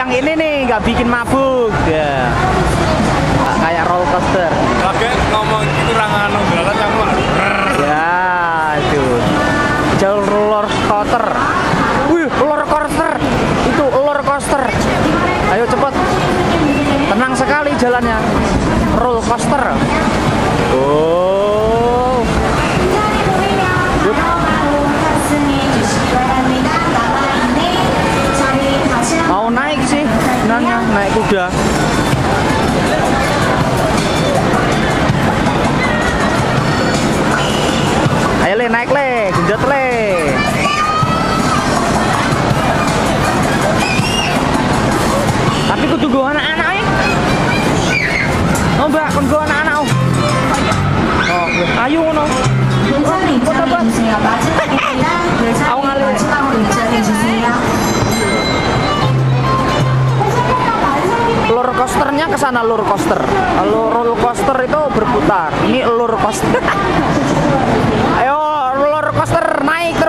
yang ini nih nggak bikin mabuk ya. Nggak kayak roller coaster. Oke, ngomong kurang anu jalan yang Ya, itu jalur roller coaster. Wih, roller coaster. Itu roller coaster. Ayo cepet. Tenang sekali jalannya. Roller coaster. Oh. Mau naik sih, sebenarnya naik kuda. Ayo le, naik le, genjot le. Tapi kudu go anak-anak ya. Oh mbak, kon go anak-anak oh. Oh, ayo ngono. Aku ngalih. Roller coasternya ke sana, roller coaster. Kalau roller coaster itu berputar. Ini roller coaster. Ayo roller coaster naik